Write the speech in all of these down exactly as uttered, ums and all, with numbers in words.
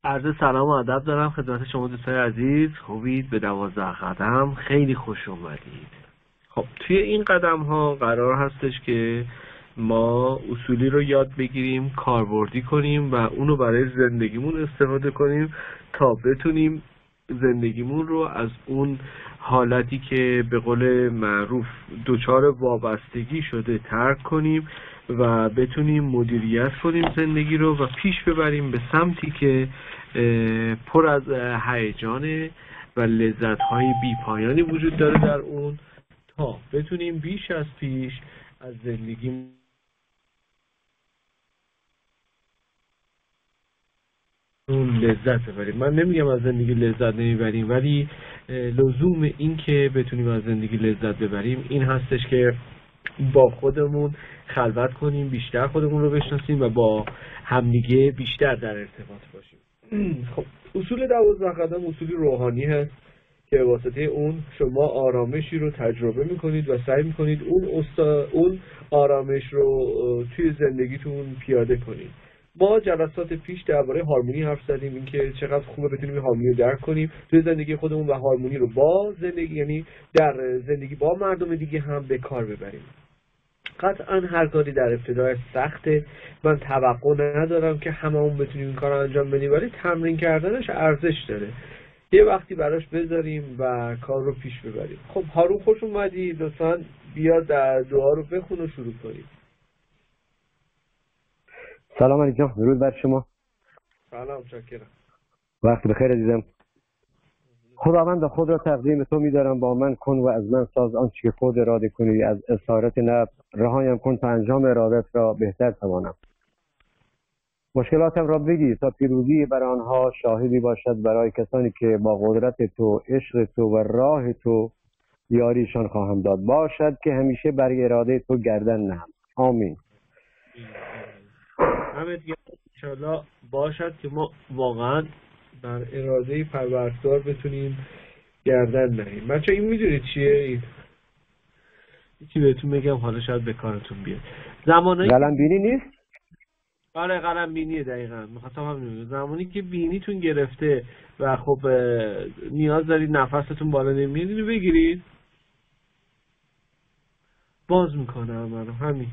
عرض سلام و ادب دارم خدمت شما دوستان عزیز. خوبید؟ به دوازده قدم خیلی خوش اومدید. خب توی این قدم ها قرار هستش که ما اصولی رو یاد بگیریم، کاربردی کنیم و اونو برای زندگیمون استفاده کنیم تا بتونیم زندگیمون رو از اون حالتی که به قول معروف دچار وابستگی شده ترک کنیم و بتونیم مدیریت کنیم زندگی رو و پیش ببریم به سمتی که پر از هیجان و لذت‌های بی‌پایانی وجود داره در اون، تا بتونیم بیش از پیش از زندگی اون لذت ببریم. من نمیگم از زندگی لذت نمیبریم، ولی لزوم این که بتونیم از زندگی لذت ببریم این هستش که با خودمون خلوت کنیم، بیشتر خودمون رو بشناسیم و با همدیگه بیشتر در ارتباط باشیم. خب اصول دوازده قدم اصولی روحانی هست که به واسطه اون شما آرامشی رو تجربه میکنید و سعی میکنید اون استا... اون آرامش رو توی زندگیتون پیاده کنید. ما جلسات پیش درباره هارمونی حرف زدیم، اینکه چقدر خوبه بتونیم این هارمونی رو درک کنیم توی زندگی خودمون و هارمونی رو با زندگی، یعنی در زندگی با مردم دیگه هم به کار ببریم. قطعا هر کاری در ابتدای سخته، من توقع ندارم که هممون بتونیم این کار رو انجام بدیم، ولی تمرین کردنش ارزش داره. یه وقتی براش بذاریم و کار رو پیش ببریم. خب هارون خوش اومدی، لطفاً بیا در دعا رو بخون و شروع کنیم. سلام علی جان، درود بر شما. سلام، شکرم. وقت بخیر عزیزم. خداوند خود را تقدیم تو می‌دارم، با من کن و از من ساز آنچه که خود اراده کنی، از اسارت نفس رهایم کن تا انجام ارادت را بهتر توانم. مشکلاتم را بگی تا پیروزی بر آنها شاهدی باشد، برای کسانی که با قدرت تو، عشق تو و راه تو یاریشان خواهم داد. باشد که همیشه بر اراده تو گردن نهم. آمین. همه انشاءالله باشد که ما واقعا بر اراده پروردگار بتونیم گردن نهیم. بچه این میدونید چیه؟ این یکی بهتون بگم، حالا شاید به کارتون بیاد. زمانایی قلم بینی نیست؟ آره قلم بینیه، دقیقاً می‌خواستم همین بگم. زمانی که بینیتون گرفته و خب نیاز دارید نفستون بالا نمیاد، اینو بگیرید باز میکنه عملو. همین.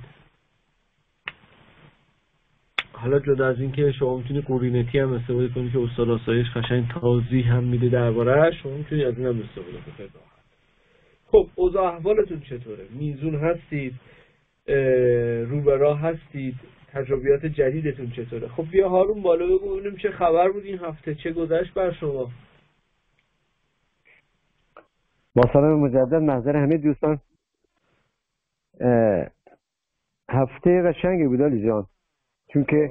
حالا جدا از این که شما میتونی قرینتی هم استفاده کنید که استاد آسایش قشنگ توضیح هم میده درباره‌اش، شما میتونید از این هم استفاده کنید. خب اوضاع احوالتون چطوره؟ میزون هستید؟ رو به راه هستید؟ تجربیات جدیدتون چطوره؟ خب بیا هارون بالا بگو ببینیم چه خبر بود این هفته، چه گذشت بر شما؟ با سلام مجدد محضر همه دوستان. هفته قشنگی بود علی جان، چون که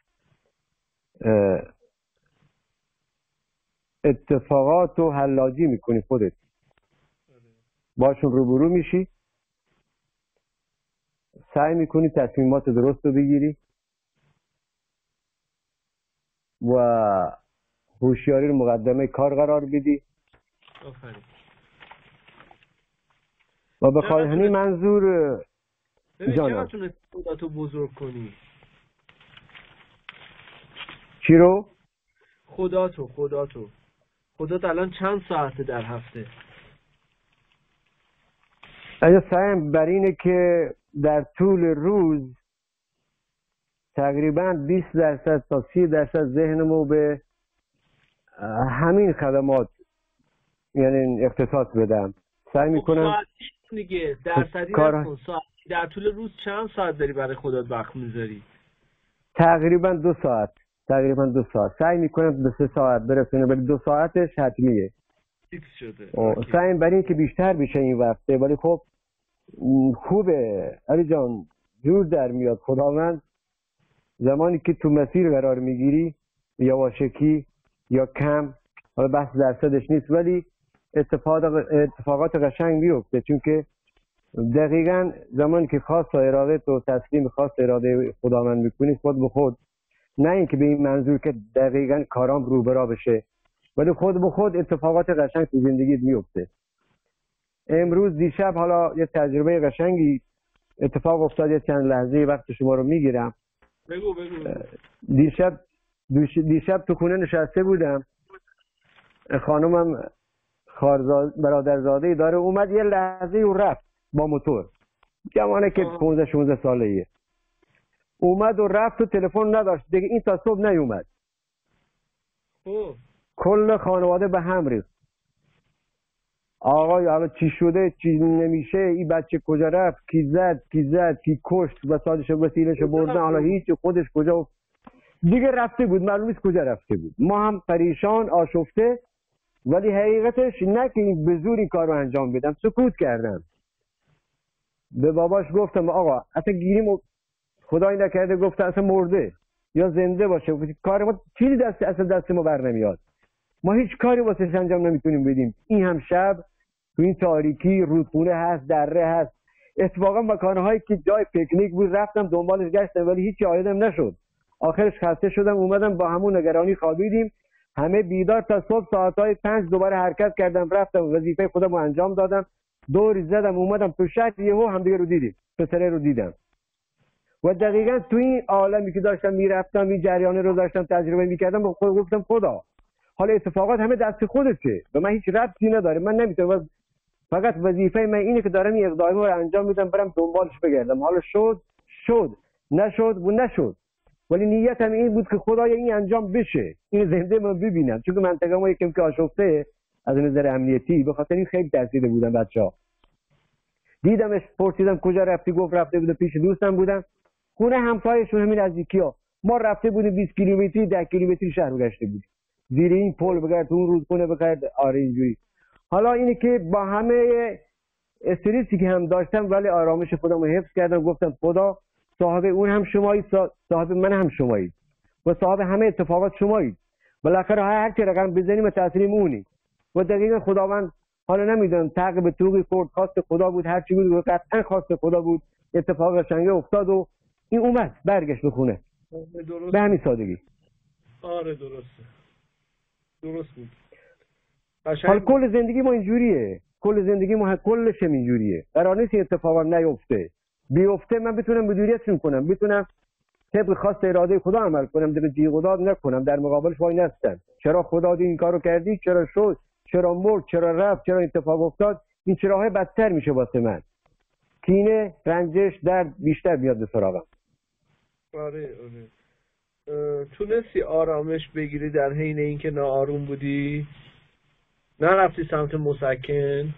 اتفاقات رو حلاجی میکنی، خودت باشون روبرو میشی، سعی میکنی تصمیمات درست رو بگیری و هوشیاری رو مقدمه کار قرار بدی و به خاطر همین منظور جانم چقدر تونستی خودتو بزرگ کنی؟ چی رو؟ خداتو خداتو خدات الان چند ساعته در هفته؟ اگه سعیم بر اینه که در طول روز تقریبا بیست درصد تا سی درصد ذهنمو به همین خدمات یعنی اختصاص بدم. سعی میکنم ساعتی دیگه درصدی نکن. ساعتی در طول روز چند ساعت داری برای خودت وقت میذاری؟ تقریبا دو ساعت تقریبا دو ساعت سعی میکنم به سه ساعت برسونم، ولی دو ساعتش حتمیه. فیکس شده. سعی بر این که بیشتر بشه این وقته، ولی خب خوبه علی جان، جور در میاد. خداوند زمانی که تو مسیر قرار میگیری یواشکی یا کم، حالا بحث درصدش نیست، ولی اتفاقات قشنگ میفته، چون که دقیقاً زمانی که خواست اراده تو تسلیم خواست اراده خداوند میکنی، خود به خود، نه اینکه به این منظور که دقیقاً کارام رو برا بشه، ولی خود به خود اتفاقات قشنگ تو زندگیت میفته. امروز دیشب حالا یه تجربه قشنگی اتفاق افتاد، یه چند لحظه وقت شما رو میگیرم. بگو بگو. دیشب دیشب تو خونه نشسته بودم، خانمم خارزاد برادرزاده داره، اومد یه لحظه و رفت با موتور، جوانه که پانزده شانزده ساله‌ایه، اومد و رفت و تلفن نداشت دیگه، این تا صبح نیومد. کل خانواده به هم ریخت. آقای حالا چی شده چی نمیشه، این بچه کجا رفت، کی زد کی زد کی کشت، وسایلش و وسیله‌اش بردن، حالا هیچ خودش کجا دیگه رفته بود، معلوم نیست کجا رفته بود. ما هم پریشان آشفته، ولی حقیقتش نه که این به زور این کار رو انجام بدم، سکوت کردم. به باباش گفتم آقا اصلا گیریم خدای نکرده گفته اصلا مرده یا زنده باشه، کار ما چیزی دست اصلا دست ما بر نمیاد، ما هیچ کاری واسه انجام نمیتونیم بدیم. این هم شب تو این تاریکی رودخونه هست، دره هست، اتفاقا مکانهایی که جای پیکنیک بود رفتم دنبالش گشتم ولی هیچی آیدم نشد. آخرش خسته شدم اومدم، با همون نگرانی خوابیدیم، همه بیدار تا صبح ساعتهای پنج دوباره حرکت کردم، رفتم وظیفه خودم رو انجام دادم، دور زدم اومدم تو شهر، یهو همدیگه رو دیدیم، پسره رو دیدم. و دقیقا تو این عالمی که داشتم میرفتم، این جریانه رو داشتم تجربه میکردم، با خود گفتم خدا حالا اتفاقات همه دست خودته و من هیچ ربطی نداره، من نمیتونم، فقط وظیفه من اینه که دارم این اقدام رو انجام میدم، برم دنبالش بگردم، حالا شد شد نشد و نشد، ولی نیتم این بود که خدای این انجام بشه، این زنده من ببینم، چون منطقه ما یکم که آشفته از نظر امنیتی، به خاطر این خیلی ترسیده بودم. بچه‌ها دیدمش، پرسیدم کجا رفتی، گفت رفته بود پیش دوستم بودم، خونه همسایه‌شون همین نزدیکی‌ها، ما رفته بودیم بیست کیلومتری ده کیلومتری شهر رو گشته بودیم، زیر این پل بگرد اون رودخونه بگرد، آره اینجوری. حالا اینه که با همه استرسی که هم داشتم ولی آرامش خودم رو حفظ کردم، گفتم خدا صاحب اون هم شمایید، صاحب من هم شمایید و صاحب همه اتفاقات شمایید، بالاخره هر چه رقم بزنیم تسلیم اونی و دقیقا خداوند، حالا نمیدونم تق به توقی خورد، خواست خدا بود، هر چی بود قطعا خواست خدا بود، اتفاق قشنگه افتاد و این اومد برگشت به خونه به همین سادگی. آره درسته، درست بود. حال کل زندگی ما اینجوریه، کل زندگی ما کلش هم اینجوریه، قرار نیست اتفاقا نیفته، بیفته من بتونم مدیریتشون کنم، بتونم طبق خواست اراده خدا عمل کنم، دیگه جیغ و داد نکنم، در مقابلش وای نستم چرا خدا این کارو کردی، چرا شد، چرا مرد، چرا رفت، چرا اتفاق افتاد، این چراهای بدتر میشه واسه من، کینه رنجش درد بیشتر میاد به سراغم. آره آره. تونستی آرامش بگیری در حین اینکه ناآروم بودی؟ نرفتی سمت مسکن؟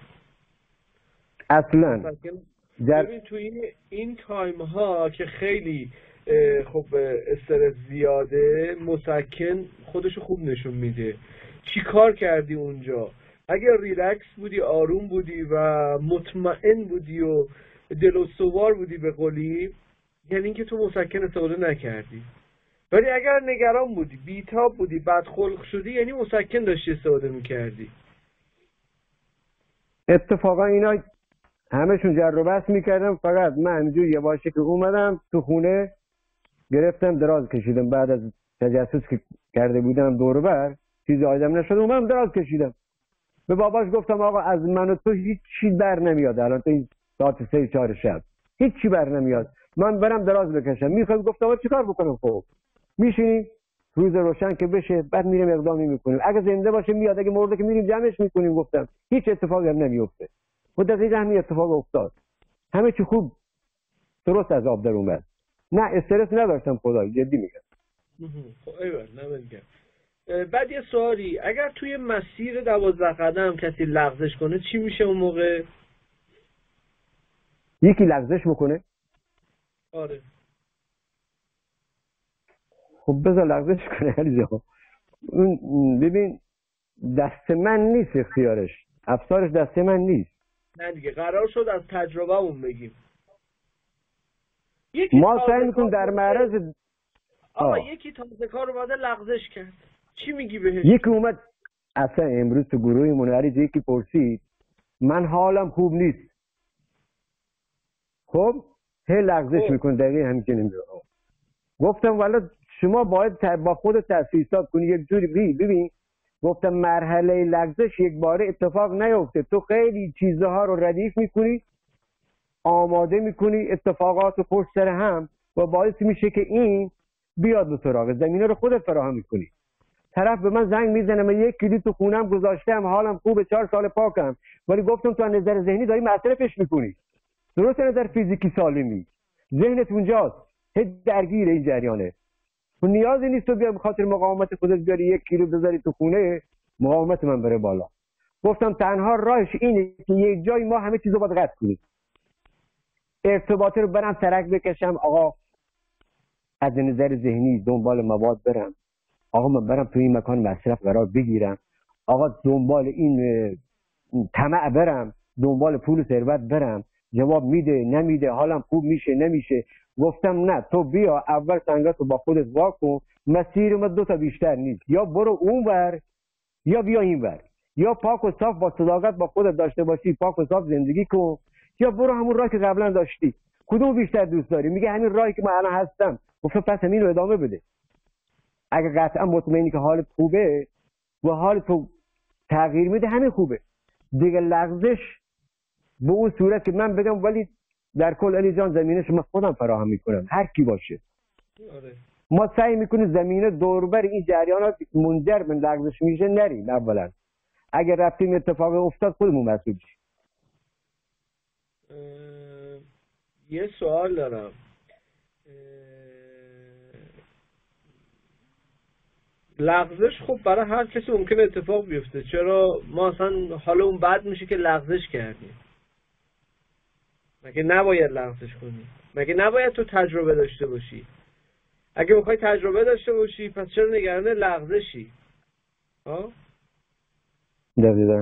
اصلا مسکن در... ببین تو این این تایم ها که خیلی خب استرس زیاده، مسکن خودشو خوب نشون میده. چی کار کردی اونجا؟ اگر ریلکس بودی، آروم بودی و مطمئن بودی و دل استوار بودی به قولی، یعنی اینکه تو مسکن استفاده نکردی. ولی اگر نگران بودی، بیتاب بودی، بدخلق شدی، یعنی مسکن داشتی استفاده میکردی. اتفاقا اینا همشون جر و بحث میکردم، فقط من همینجور یه باشه که اومدم تو خونه گرفتم دراز کشیدم، بعد از تجسس که کرده بودم دور بر چیزی آیدم نشد، اومدم دراز کشیدم. به باباش گفتم آقا از من و تو هیچ چی بر نمیاد، الان تو این ساعت سه چهار شب هیچ چی بر نمیاد، من برم دراز بکشم. میخواد گفتم آقا چیکار بکنم؟ خب میشینی روز روشن که بشه بعد میریم اقدامی میکنیم، اگه زنده باشه میاد، اگه مرده که میریم جمعش میکنیم. گفتم هیچ اتفاقی هم نمیفته و دقیقاً همین اتفاق افتاد، همه چی خوب درست از آب در اومد، نه استرس نداشتم، خدای جدی میگم. خب ایول نمیگم. بعد یه سوالی، اگر توی مسیر دوازده قدم کسی لغزش کنه چی میشه اون موقع؟ یکی لغزش بکنه؟ آره. خب بذار لغزش کنه علی جان. ببین دست من نیست اختیارش، افسارش دست من نیست. نه دیگه قرار شد از تجربه‌مون بگیم. ما سعی میکنیم در معرض آقا یکی تازه کار اومده لغزش کرد، چی میگی بهش؟ یکی اومد اصلا امروز تو گروه منوری یکی پرسید من حالم خوب نیست، خب هی لغزش میکنه، دقیقه همین که نمیگه. گفتم والا شما باید با خود تحسیسات کنی یک جوری بی ببین. گفتم مرحله لغزش یک باره اتفاق نیفته، تو خیلی چیزها رو ردیف میکنی، آماده میکنی اتفاقات پشت سر هم و باعث میشه که این بیاد به سراغ زمینه رو خودت فراهم میکنی. طرف به من زنگ میزنه من یک کیلو تو خونم گذاشتم حالم خوبه چهار سال پاکم، ولی گفتم تو از نظر ذهنی داری مصرفش میکنی. درست نظر فیزیکی سالمی ذهنت اونجاست، هیچ درگیر این جریانه. و نیازی نیست تو بیا به خاطر مقاومت خودت بیاری یک کیلو بذاری تو خونه مقاومت من بره بالا. گفتم تنها راهش اینه که یک جای ما همه چیزو باید قطع کنیم. ارتباطه رو برم ترک بکشم، آقا از نظر ذهنی دنبال مواد برم، آقا من برم تو این مکان مصرف قرار بگیرم، آقا دنبال این طمع برم، دنبال پول و ثروت برم، جواب میده نمیده، حالم خوب میشه نمیشه. گفتم نه، تو بیا اول سنگاتو با خودت واکن، مسیر ما دو تا بیشتر نیست، یا برو اون ور یا بیا این ور، یا پاک و صاف با صداقت با خودت داشته باشی پاک و صاف زندگی کن، یا برو همون راه که قبلا داشتی. کدوم بیشتر دوست داری؟ میگه همین راهی که من الان هستم. گفتم پس همین رو ادامه بده. اگه قطعا مطمئنی که حالت خوبه و حال تو تغییر میده همین خوبه دیگه. لغزش به اون صورت که من بگم ولی در کل علی جان زمینش من خودم فراهم میکنم هر کی باشه. آره. ما سعی میکنیم زمینه دوربر این جریانات منجر به لغزش میشه نریم. اولا اگر رفتیم اتفاق افتاد خودمون مسئول شیم. یه سوال دارم. لغزش خب برای هر کسی ممکنه اتفاق بیفته، چرا ما اصلا حالا اون بد میشه که لغزش کردیم؟ مگه نباید لغزش کنی؟ مگه نباید تو تجربه داشته باشی؟ اگه میخوای تجربه داشته باشی پس چرا نگران لغزشی؟ ها؟ دقیقاً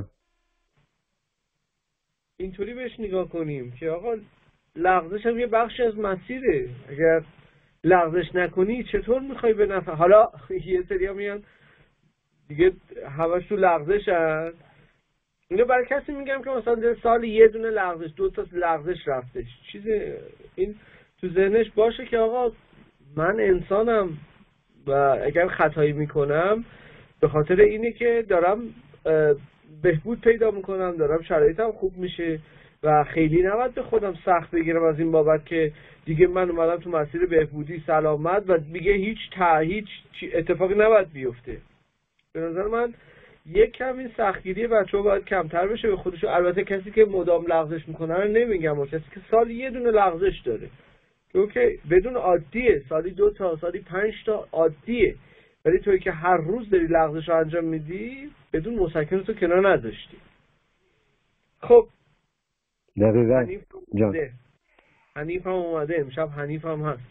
اینطوری بهش نگاه کنیم که آقا لغزش هم یه بخشی از مسیره. اگر لغزش نکنی چطور میخوای به نفع؟ حالا یه سری ها میان دیگه همش تو لغزشن. اینو برای کسی میگم که مثلا در سال یه دونه لغزش دو تا لغزش رفتش، چیز این تو ذهنش باشه که آقا من انسانم و اگر خطایی میکنم به خاطر اینه که دارم بهبود پیدا میکنم، دارم شرایطم خوب میشه و خیلی نباید به خودم سخت بگیرم از این بابت که دیگه من اومدم تو مسیر بهبودی سلامت و دیگه هیچ تا هیچ اتفاقی نباید بیفته. به نظر من یک کم این سختگیری بچه‌ها باید کمتر بشه به خودشو. البته کسی که مدام لغزش میکنه رو نمیگم، و کسی که سالی یه دونه لغزش داره که اوکی بدون عادیه، سالی دو تا سالی پنج تا عادیه، ولی توی که هر روز داری لغزش رو انجام میدی بدون مسکن تو کنار نذاشتی. خب دقیقاً حنیف جان حنیف هم اومده، امشب حنیف هم هست.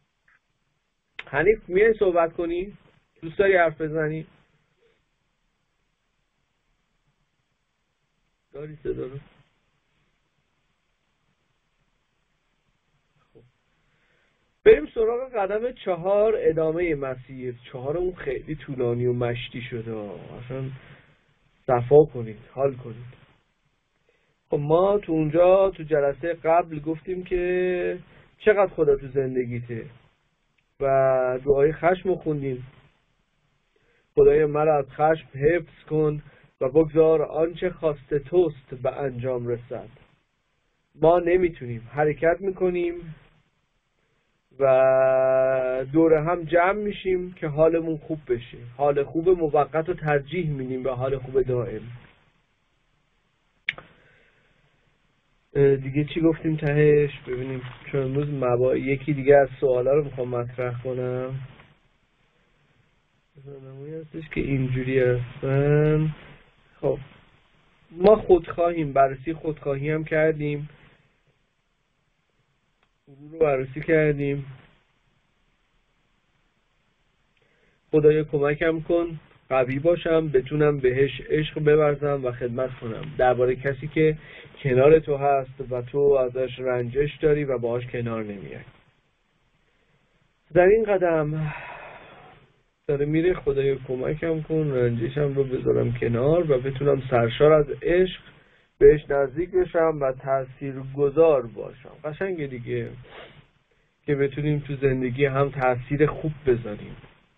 حنیف میای صحبت کنی؟ دوست داری حرف بزنی؟ داری صدا رو؟ خب بریم سراغ قدم چهار، ادامه مسیر. چهار اون خیلی طولانی و مشتی شده، اصلا صفا کنید، حال کنید. خب ما تو اونجا تو جلسه قبل گفتیم که چقدر خدا تو زندگیته و دعای خشم رو خوندیم. خدای مرا از خشم حفظ کن و بگذار آنچه خواسته توست به انجام رسد. ما نمیتونیم، حرکت میکنیم و دور هم جمع میشیم که حالمون خوب بشه. حال خوب موقت رو ترجیح میدیم به حال خوب دائم. دیگه چی گفتیم تهش؟ ببینیم چون امروز مبا... یکی دیگه از سوالا رو میخوام مطرح کنم. نمایی هستش که اینجوری هستن. خب ما خودخواهیم، بررسی خودخواهی هم کردیم، رو بررسی کردیم. خدایا کمکم کن قوی باشم، بتونم بهش عشق بورزم و خدمت کنم. درباره کسی که کنار تو هست و تو ازش رنجش داری و باهاش کنار نمیای. در این قدم داره میره خدایا کمکم کن رنجشم رو بذارم کنار و بتونم سرشار از عشق بهش نزدیک بشم و تاثیرگذار باشم. قشنگه دیگه که بتونیم تو زندگی هم تاثیر خوب بذاریم.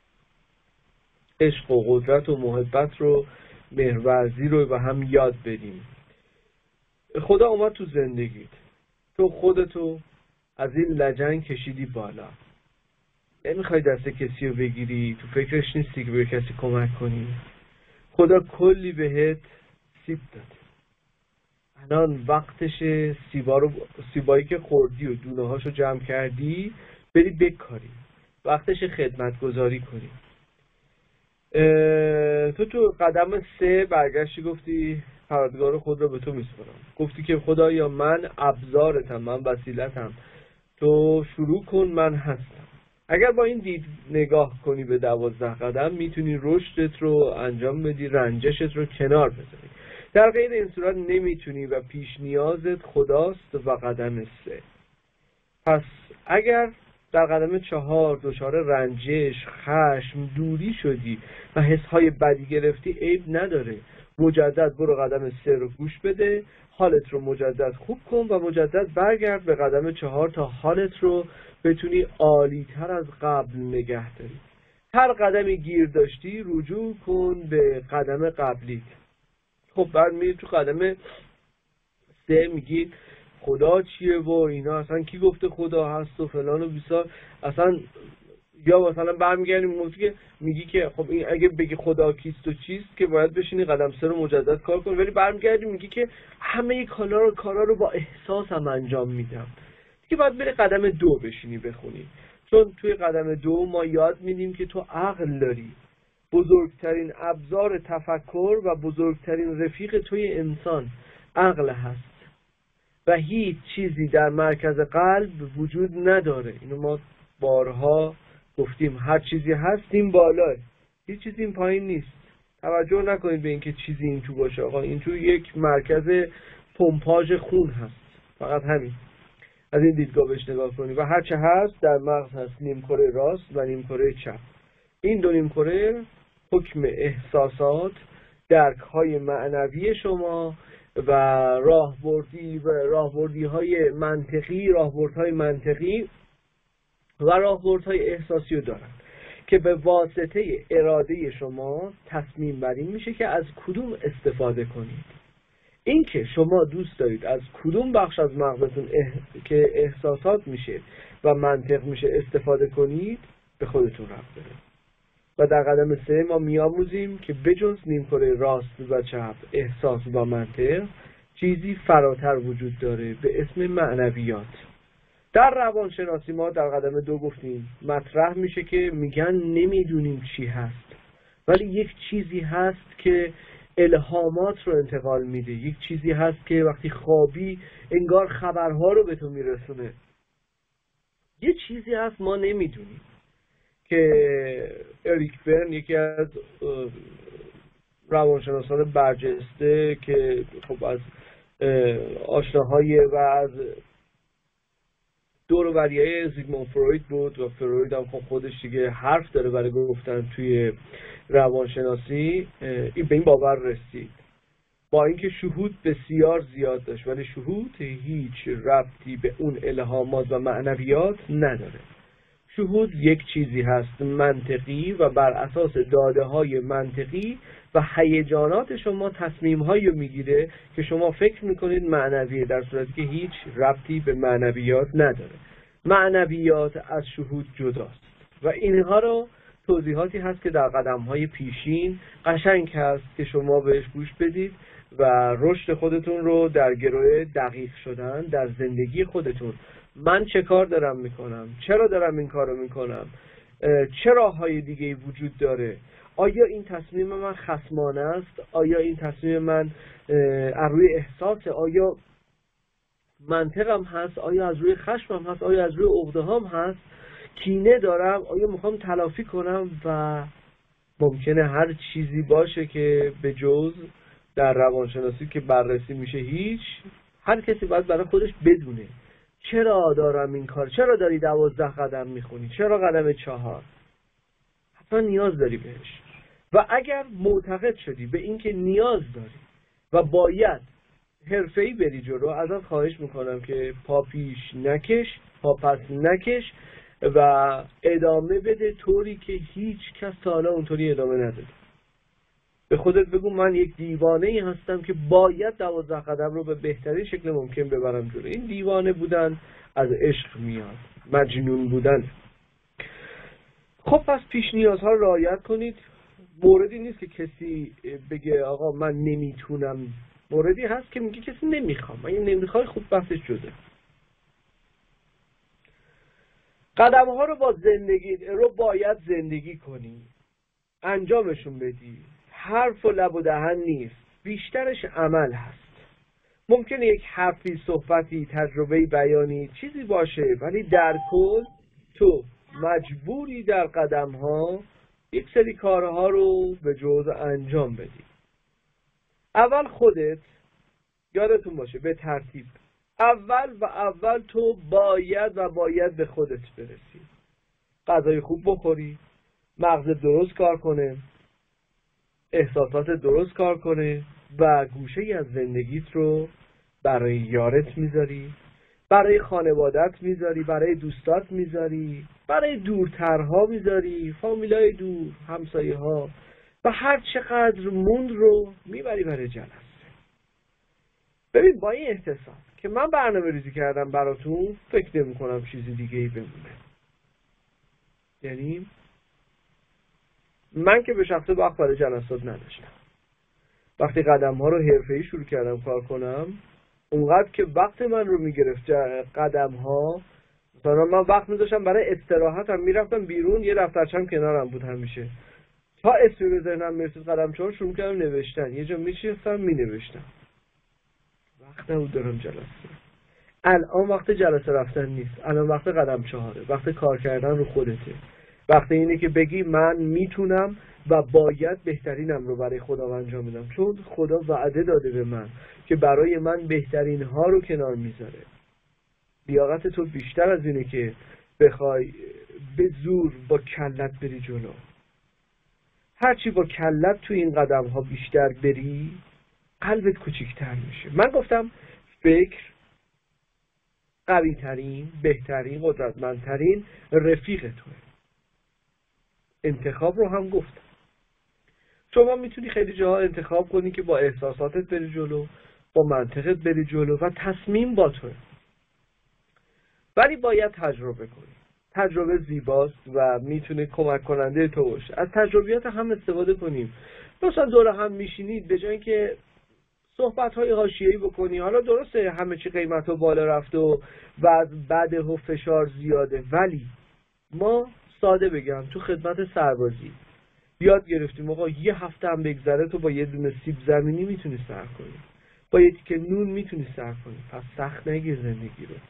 عشق و قدرت و محبت رو، مهرورزی رو به هم یاد بدیم. خدا اومد تو زندگیت، تو خودتو از این لجن کشیدی بالا. نمیخوای دست کسی رو بگیری، تو فکرش نیستی که به کسی کمک کنی. خدا کلی بهت سیب داده، الان وقتش سیبا رو سیبایی که خوردی و دونه هاشو جمع کردی بری بکاری، وقتش خدمت گذاری کنی. تو تو قدم سه برگشتی گفتی پروردگار خود رو به تو میسپارم، گفتی که خدایا من ابزارتم، من وسیلتم، تو شروع کن، من هستم. اگر با این دید نگاه کنی به دوازده قدم میتونی رشدت رو انجام بدی، رنجشت رو کنار بذاری. در غیر این صورت نمیتونی و پیش نیازت خداست و قدم سه. پس اگر در قدم چهار دچار رنجش، خشم، دوری شدی و حسهای بدی گرفتی، عیب نداره، مجدد برو قدم سه رو گوش بده، حالت رو مجدد خوب کن و مجدد برگرد به قدم چهار تا حالت رو بتونی عالی تر از قبل نگه داری. هر قدمی گیر داشتی رجوع کن به قدم قبلیت. خب بعد میری تو قدم سه میگی خدا چیه و اینا، اصلا کی گفته خدا هست و فلان و بیسار، اصلا یا مثلا برمیگردیم موضوعی که میگی که خب این اگه بگی خدا کیست و چیست که باید بشینی قدم سه رو مجدد کار کنی، ولی برمیگردیم میگی که همه کارا رو کارا رو با احساسم انجام میدم. دیگه باید بری قدم دو بشینی بخونی، چون توی قدم دو ما یاد میدیم که تو عقل داری، بزرگترین ابزار تفکر و بزرگترین رفیق توی انسان عقل هست و هیچ چیزی در مرکز قلب وجود نداره. اینو ما بارها گفتیم، هر چیزی هست این بالاه، هیچ چیزی این پایین نیست. توجه نکنید به اینکه چیزی این تو باشه، آقا این تو یک مرکز پمپاژ خون هست، فقط همین. از این دیدگاه بهش نگاه کنید و هر چه هست در مغز هست، نیمکره راست و نیمکره چپ. این دو نیمکره حکم احساسات، درک‌های معنوی شما و راهبردی و راهبردی‌های منطقی، راهبردهای منطقی و راهبردهای احساسی رو دارن که به واسطه اراده شما تصمیم بری میشه که از کدوم استفاده کنید. این که شما دوست دارید از کدوم بخش از مغزتون اح... که احساسات میشه و منطق میشه استفاده کنید به خودتون ربط داره. و در قدم سه ما میاموزیم که بجز نیمکره راست و چپ، احساس و منطق، چیزی فراتر وجود داره به اسم معنویات. در روانشناسی ما در قدم دو گفتیم مطرح میشه که میگن نمیدونیم چی هست، ولی یک چیزی هست که الهامات رو انتقال میده، یک چیزی هست که وقتی خوابی انگار خبرها رو به تو میرسونه. یه چیزی هست ما نمیدونیم که اریک برن، یکی از روانشناسان برجسته که خب از آشناهای و از دور و بریای زیگموند فروید بود و فروید هم خب خودش دیگه حرف داره برای گفتن توی روانشناسی، این به این باور رسید با اینکه شهود بسیار زیاد داشت ولی شهود هیچ ربطی به اون الهامات و معنویات نداره. شهود یک چیزی هست منطقی و بر اساس داده های منطقی و هیجانات شما تصمیم هایی رو میگیره که شما فکر میکنید معنویه، در صورتی که هیچ ربطی به معنویات نداره. معنویات از شهود جداست و اینها رو توضیحاتی هست که در قدم های پیشین قشنگ هست که شما بهش گوش بدید و رشد خودتون رو در گروه دقیق شدن در زندگی خودتون، من چه کار دارم میکنم، چرا دارم این کار رو میکنم، چه راه‌های دیگه‌ای وجود داره، آیا این تصمیم من خصمانه است، آیا این تصمیم من از روی احساسه، آیا منطقم هست، آیا از روی خشمم هست، آیا از روی عقده‌هام هست، کینه دارم، آیا میخوام تلافی کنم و ممکنه هر چیزی باشه که به جز در روانشناسی که بررسی میشه هیچ. هر کسی باید برای خودش بدونه چرا دارم این کار، چرا داری دوازده قدم میخونی، چرا قدم چهار، حتما نیاز داری بهش. و اگر معتقد شدی به اینکه نیاز داری و باید حرفه‌ای بری جلو، ازت خواهش میکنم که پا پیش نکش، پا پس نکش و ادامه بده طوری که هیچ کس تا حالا اونطوری ادامه نداده. به خودت بگو من یک دیوانه ای هستم که باید دوازده قدم رو به بهترین شکل ممکن ببرم جلو. این دیوانه بودن از عشق میاد، مجنون بودن. خب پس پیش نیازها رو رعایت کنید. موردی نیست که کسی بگه آقا من نمیتونم، موردی هست که میگه کسی نمیخوام. اگه نمیخوای خوب بحثش جده. قدم ها رو با زندگی رو باید زندگی کنی، انجامشون بدی. حرف و لب و دهن نیست، بیشترش عمل هست. ممکنه یک حرفی، صحبتی، تجربه‌ای، بیانی چیزی باشه، ولی در کل تو مجبوری در قدم ها یک سری کارها رو به جز انجام بدی. اول خودت، یادتون باشه به ترتیب، اول و اول تو باید و باید به خودت برسی. غذای خوب بخوری، مغزت درست کار کنه، احساسات درست کار کنه و گوشه ای از زندگیت رو برای یارت میذاری، برای خانوادت میذاری، برای دوستات میذاری، برای دورترها میذاری، فامیلای دور، همسایه ها، و هر چقدر موند رو میبری برای جلسه. ببین با این احتساب که من برنامه ریزی کردم براتون، فکر نمی کنم چیزی دیگه ای بمونه. یعنی من که به شخصه وقت برای جلسات نداشتم. وقتی قدم ها رو حرفه‌ای شروع کردم کار کنم، اونقدر که وقت من رو میگرفت قدم ها، مثلا من وقت میذاشتم برای استراحتم، میرفتم بیرون، یه دفترچم کنارم بود همیشه، تا اسمی به ذهنم میرسید قدم چهار شروع کردم نوشتن. یه جا میشستم مینوشتم، وقت نبود دارم جلسه. الان وقت جلسه رفتن نیست، الان وقت قدم چهاره، وقت کار کردن رو خودته، وقت اینه که بگی من میتونم و باید بهترینم رو برای خدا انجام بدم، چون خدا وعده داده به من که برای من بهترین ها رو کنار میذاره. لیاقت تو بیشتر از اینه که بخوای به زور با کلت بری جلو. هرچی با کلت تو این قدم ها بیشتر بری، قلبت کوچیک‌تر میشه. من گفتم فکر قوی ترین، بهترین، قدرتمندترین رفیق توه. انتخاب رو هم گفتم. شما میتونی خیلی جاها انتخاب کنی که با احساساتت بری جلو، با منطقت بری جلو و تصمیم با توه. ولی باید تجربه کنی. تجربه زیباست و میتونه کمک کننده تو باشه. از تجربیات هم استفاده کنیم. مثلا دور هم میشینید، به جای اینکه صحبت‌های حاشیه‌ای بکنی، حالا درسته همه چی قیمت‌ها بالا رفت و وضع بده و فشار زیاده، ولی ما ساده بگم تو خدمت سربازی یاد گرفتیم آقا یه هفته هم بگذره تو با یه دونه سیب زمینی میتونی سر کنی، با یه تیکه نون میتونی سر کنی. پس سخت نگیر زندگی رو.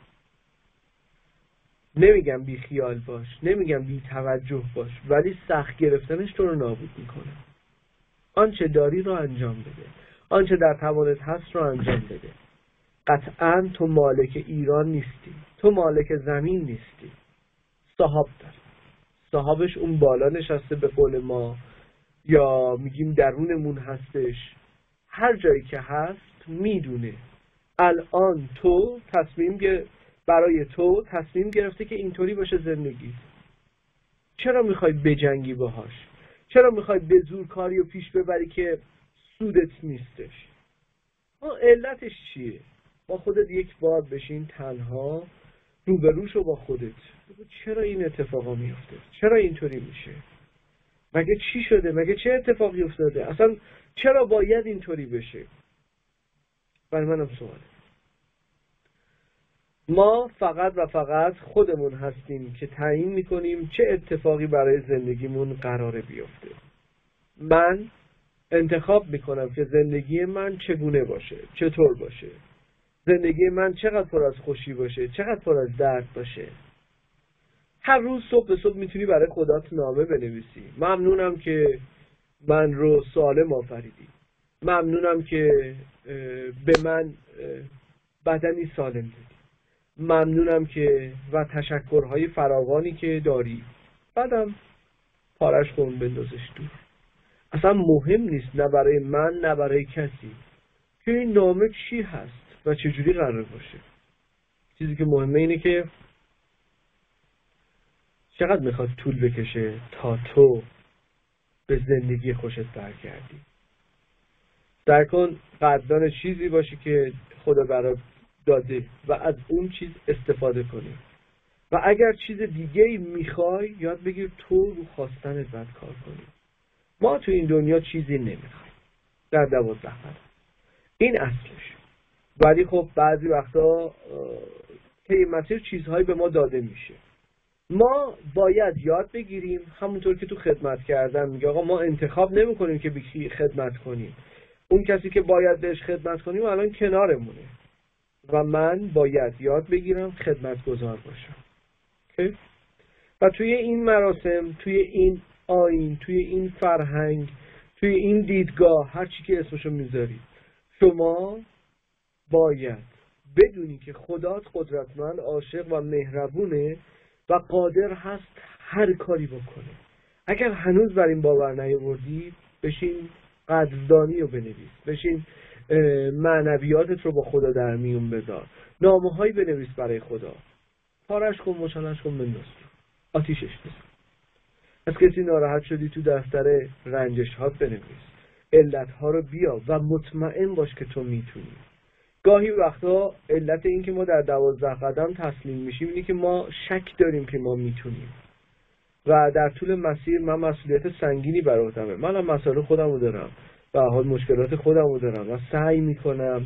نمیگم بی خیال باش، نمیگم بی توجه باش، ولی سخت گرفتنش تو رو نابود میکنه. آنچه داری رو انجام بده، آنچه در توانت هست رو انجام بده. قطعاً تو مالک ایران نیستی، تو مالک زمین نیستی، صاحب داری. صاحبش اون بالا نشسته به قول ما، یا میگیم درونمون هستش. هر جایی که هست میدونه الان تو تصمیم گر... برای تو تصمیم گرفته که اینطوری باشه زندگی. چرا میخوای بجنگی باهاش؟ چرا میخوای به زور کاری رو پیش ببری که سودت نیستش؟ علتش چیه؟ با خودت یک بار بشین تنها، روبروش رو با خودت بگو چرا این اتفاقا میفته؟ چرا اینطوری میشه؟ مگه چی شده؟ مگه چه اتفاقی افتاده؟ اصلا چرا باید اینطوری بشه؟ برای منم سواله. ما فقط و فقط خودمون هستیم که تعیین میکنیم چه اتفاقی برای زندگیمون قراره بیفته. من انتخاب میکنم که زندگی من چگونه باشه، چطور باشه. زندگی من چقدر پر از خوشی باشه، چقدر پر از درد باشه. هر روز صبح به صبح میتونی برای خودت نامه بنویسی. ممنونم که من رو سالم آفریدی. ممنونم که به من بدنی سالم دادی. ممنونم که و تشکرهای فراوانی که داری. بعدم پارش کن بندازش دور. اصلا مهم نیست، نه برای من نه برای کسی، که این نامه چی هست و چجوری قرار باشه. چیزی که مهمه اینه که چقدر میخواد طول بکشه تا تو به زندگی خوشت برگردی. سعی کن قدردان چیزی باشی که خدا برات داده و از اون چیز استفاده کنی. و اگر چیز دیگه ای میخوای یاد بگیر تو رو خواستنت باید کار کنی. ما تو این دنیا چیزی نمیخوایم در دوازده قدم، این اصلش. ولی خب بعضی وقتا که این مسیر چیزهایی به ما داده میشه، ما باید یاد بگیریم. همونطور که تو خدمت کردن میگه آقا ما انتخاب نمی کنیم که به خدمت کنیم، اون کسی که باید بهش خدمت کنیم الان کنارمونه و من باید یاد بگیرم خدمتگزار باشم. okay? و توی این مراسم، توی این آیین، توی این فرهنگ، توی این دیدگاه، هر چی که اسمشو میذارید، شما باید بدونی که خدات قدرتمند، عاشق و مهربونه و قادر هست هر کاری بکنه. اگر هنوز بر این باور نیاوردی، بشین قدردانی رو بنویس، بشین معنویاتت رو با خدا در میون بذار، نامه هایی بنویس برای خدا، پارش کن، مچالش کن، بنداز، آتیشش بزن. از کسی ناراحت شدی تو دفتر رنجش هات بنویس، علت ها رو بیا و مطمئن باش که تو میتونی. گاهی وقتا علت این که ما در دوازده قدم تسلیم میشیم اینه که ما شک داریم که ما میتونیم و در طول مسیر من مسئولیت سنگینی بر عهدمه، منم مسائل خودم رو دارم و حال مشکلات خودم رو دارم و سعی میکنم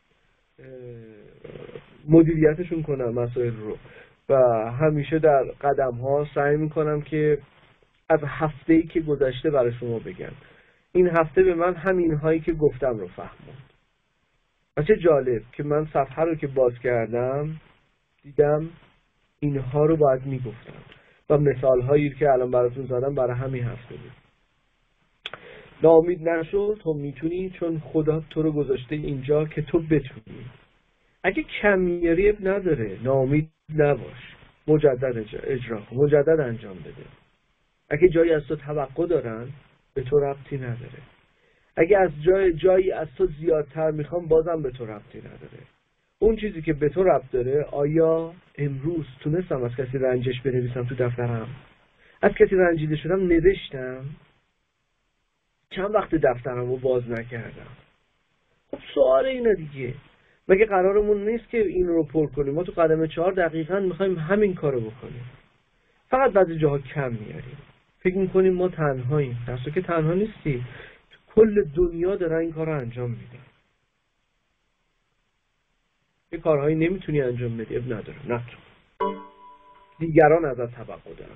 مدیریتشون کنم مسائل رو و همیشه در قدم ها سعی میکنم که از هفته‌ای که گذشته برای شما بگم. این هفته به من همین هایی که گفتم رو فهموند و چه جالب که من صفحه رو که باز کردم دیدم اینها رو باید میگفتم و مثال هایی که الان براتون زدم برای همین هفته بود. ناامید نشو، تو میتونی، چون خدا تو رو گذاشته اینجا که تو بتونی. اگه کمیاری اب نداره، ناامید نباش، مجدد اجرا کن، مجدد انجام بده. اگه جایی از تو توقع دارن به تو ربطی نداره. اگه از جای جایی از تو زیادتر میخوام بازم به تو ربطی نداره. اون چیزی که به تو ربط داره، آیا امروز تونستم از کسی رنجش بنویسم تو دفترم؟ از کسی رنجیده شدم نوشتم؟ چند وقت دفترم رو باز نکردم؟ خب سوال اینه دیگه. مگه قرارمون نیست که این رو پر کنیم؟ ما تو قدم چهار دقیقاً میخوایم همین کارو بکنیم، فقط بعضی جاها کم میاریم. فکر میکنیم ما تنهاییم، در صورتی که تنها نیستی، تو کل دنیا دارن این کار رو انجام میدن. یه کارهایی نمیتونی انجام بدی، اب نداره، نتون. دیگران ازت توقع دارن،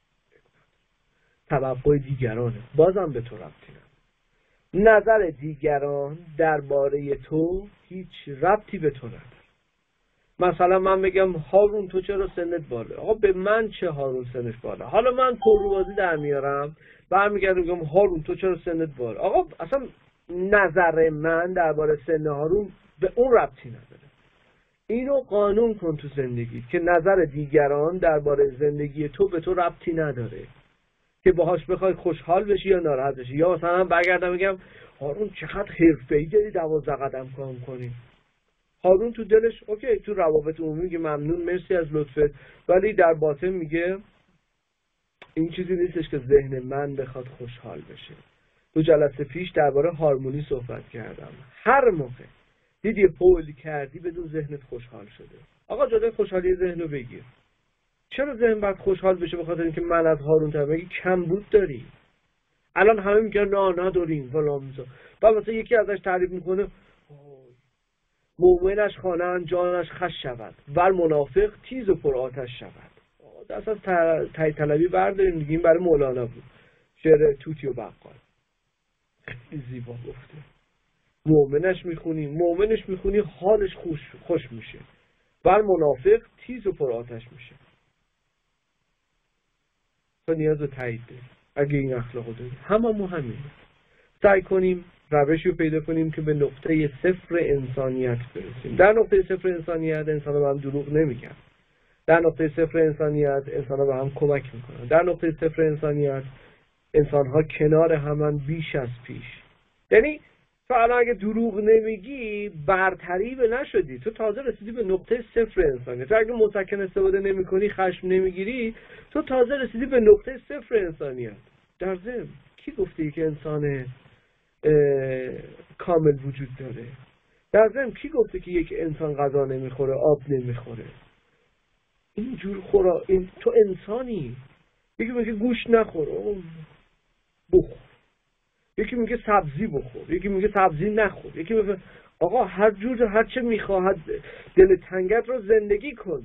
توقع دیگرانه، بازم به تو ربطی نداره. نظر دیگران درباره تو هیچ ربطی به تو نداره. مثلا من بگم هارون تو چرا سنت بالا؟ آقا به من چه هارون سنش بالا؟ حالا من پروازی در میارم برمیگردم میگم هارون تو چرا سنت بالا؟ آقا اصلا نظر من درباره سن هارون به اون ربطی نداره. اینو قانون کن تو زندگی که نظر دیگران درباره زندگی تو به تو ربطی نداره، که باهاش بخوای خوشحال بشی یا ناراحت بشی. یا مثلا برگردم میگم هارون چقدر حرفه‌ای داری دوازده قدم کار کنی. هارون تو دلش اوکی، تو روابط عمومی میگه ممنون مرسی از لطفت، ولی در باطن میگه این چیزی نیستش که ذهن من بخواد خوشحال بشه. تو جلسه پیش درباره هارمونی صحبت کردم. هر موقع دیدی هول کردی بدون ذهنت خوشحال شده، آقا جاده خوشحالی ذهنو بگیر. چرا ذهن باید خوشحال بشه؟ به خاطر اینکه من از هارون تر بگی کمبود داری. الان همه میگن نه نداریم فلان میذار، بعد مثلا یکی ازش تعریف میکنه مومنش خانه جانش خش شود ور منافق تیز و پر آتش شود. دست از تای طلبی برداریم دیگه، این برای مولانا بود، شعر توتی و بقال. خیلی زیبا گفته. مومنش میخونی، مومنش میخونی حالش خوش خوش میشه، ور منافق تیز و پر آتش میشه. تو نیاز به تایید داری اگه این اخلاقو داری. هممون همینه. سعی کنیم روشی رو پیدا کنیم که به نقطه صفر انسانیت برسیم. در نقطه صفر انسانیت انسان ها به هم دروغ نمیگن. در نقطه صفر انسانیت انسان ها به هم کمک میکنن. در نقطه صفر انسانیت انسان ها کنار همن بیش از پیش. یعنی تو الان اگه دروغ نمیگی برتری به نشدی، تو تازه رسیدی به نقطه صفر انسانیت. تو اگه مسکن استفاده نمی کنی، خشم نمیگیری، تو تازه رسیدی به نقطه صفر انسانیت. در ضمن کی گفتی که انسان کامل وجود داره؟ در ضمن کی گفته که یک انسان غذا نمیخوره، آب نمیخوره؟ اینجور خورا این تو انسانی. یکی میگه گوشت نخور، بخور. یکی میگه سبزی بخور، یکی میگه سبزی نخور، یکی میگه آقا هر جور هر چه میخواهد دل تنگت رو زندگی کن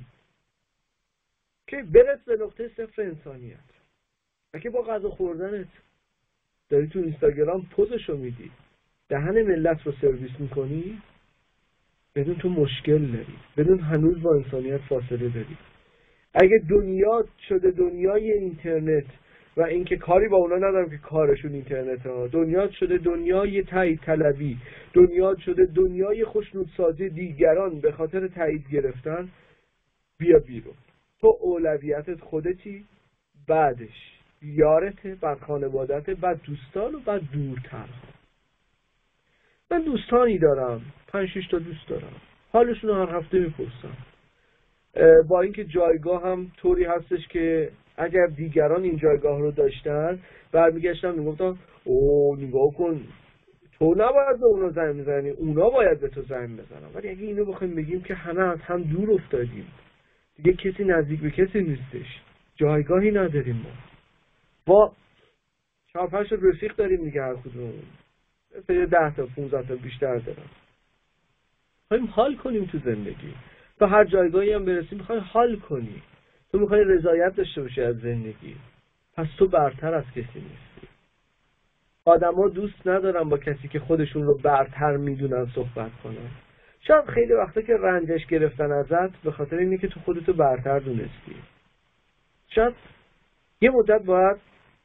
که برس به نقطه صفر انسانیت. اگه با غذا خوردنت داری تو اینستاگرام پوزشو میدی، دهن ملت رو سرویس میکنی، بدون تو مشکل داری، بدون هنوز با انسانیت فاصله داری. اگه دنیا شده دنیای اینترنت و اینکه کاری با اونا ندارم که کارشون اینترنت ها، دنیا شده دنیای تایید طلبی، دنیا شده دنیای خوشنودسازی دیگران به خاطر تایید گرفتن، بیا بیرون. تو اولویتت خودتی، بعدش یارته، بعد خانوادته، بعد دوستان و بعد دورتر. من دوستانی دارم، پنج شش تا دوست دارم، حالشون رو هر هفته میپرسم. با اینکه جایگاه هم طوری هستش که اگر دیگران این جایگاه رو داشتن برمیگشتم میگفتم اوه نگاه کن تو نباید به اونا زنگ میزنی، اونا باید به تو زنگ بزنن. ولی اگه اینو بخوایم بگیم که همه از هم دور افتادیم، دیگه کسی نزدیک به کسی نیستش، جایگاهی نداریم. ما با چهار پنج تا رفیق داریم دیگه، هر کدوم مثلا ده تا پونزده تا بیشتر دارم. میخوایم حال کنیم تو زندگی، تا هر جایگاهی هم برسیم میخوای حال کنی. تو میخوای رضایت داشته باشی از زندگی، پس تو برتر از کسی نیستی. آدما دوست ندارن با کسی که خودشون رو برتر میدونن صحبت کنن. شاید خیلی وقتا که رنجش گرفتن ازت به خاطر اینه که تو خودتو برتر دونستی. شاید یه مدت باید